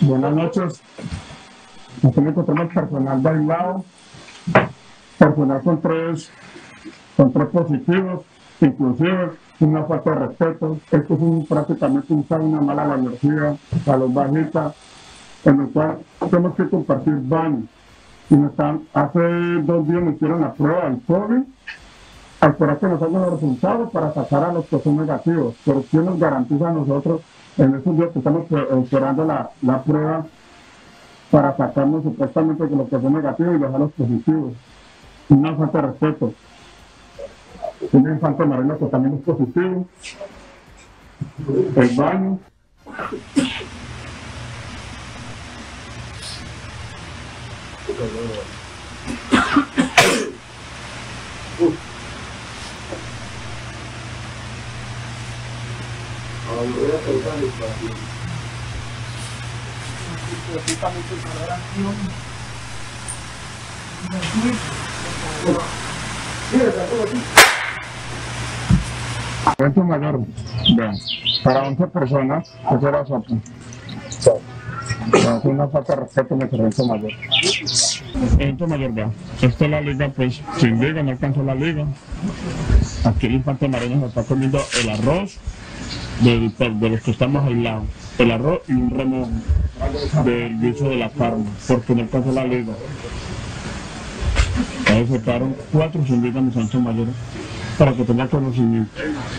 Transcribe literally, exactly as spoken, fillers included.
Buenas noches. Aquí me encontramos personal de aislado, personal con tres, con tres positivos, inclusive una falta de respeto. Esto es un, prácticamente un, una mala energía, salud bajita, en el cual tenemos que compartir baño. Y nos están, hace dos días nos hicieron la prueba del COVID, al esperar que nos hagan los resultados para sacar a los que son negativos. Pero ¿quién nos garantiza a nosotros en esos días que estamos esperando la, la prueba para sacarnos supuestamente de los que son negativos y dejar los positivos? Una falta de respeto. Un infante marino que también es positivo. El baño. Evento mayor, vean, para once personas, que será sopa. Es una falta de respeto en el evento mayor. Evento mayor, vean, esta es la liga, pues, sin liga, no alcanzó la liga. Aquí el infante marino se está comiendo el arroz de, de los que estamos aislados, el arroz y un remojo del guiso de la carne, porque no alcanzó la liga. Ahí se quedaron cuatro sin liga en los eventos mayores, para que tenga conocimiento.